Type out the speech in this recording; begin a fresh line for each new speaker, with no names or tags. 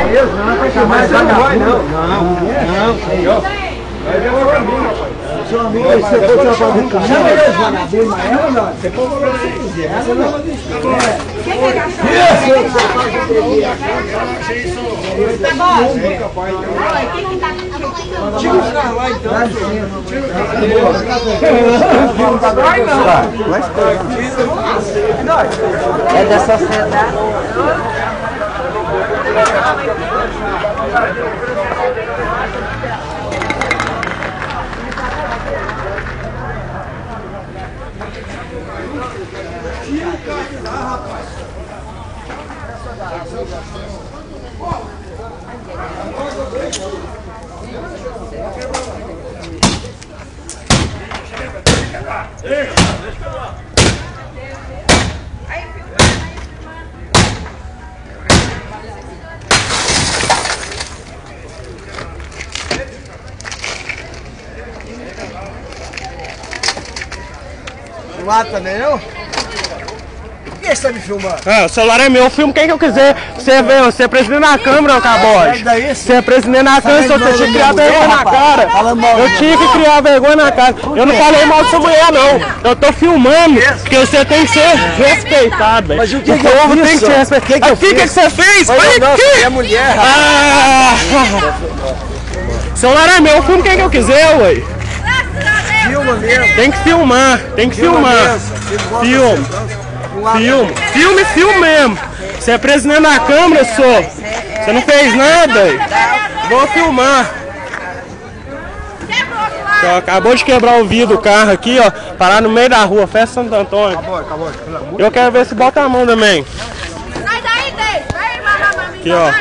mesmo, não vai chamar essa vai não. Não, senhor. Vai ver o amigo, rapaz. Seu amigo, aí você for trabalhar do carro. Chama ele, Joana. Ela não. Você pode falar o que você quiser. Ela não. Tira os caras lá então.
É da sociedade.
Filmado também, não? Por que você tá me filmando?
O celular é meu, eu filmo quem que eu quiser. Você vê, você é presidente da Câmara, ô Cabote. Você é presidente da Câmara, só você tinha que criar vergonha na cara. Eu tinha que criar vergonha na cara. Eu não falei mal de sua mulher, não. Eu tô filmando, porque você tem que ser respeitado, velho.
Mas o que
o povo tem que ser respeitado.
O que
você fez?
É mulher,
Celular é meu, eu filmo quem que eu quiser, ué.
Filma mesmo.
Tem que filmar, tem que filmar. Filme mesmo. Você é presidente da Câmara, só. Você não fez nada, ué. Vou filmar. Ó, acabou de quebrar o vidro do carro aqui, ó. Parar no meio da rua, Festa Santo Antônio.
Acabou.
Eu quero ver se bota a mão também.
Sai daí, Deus! Vai, mamãe.
Aqui, ó.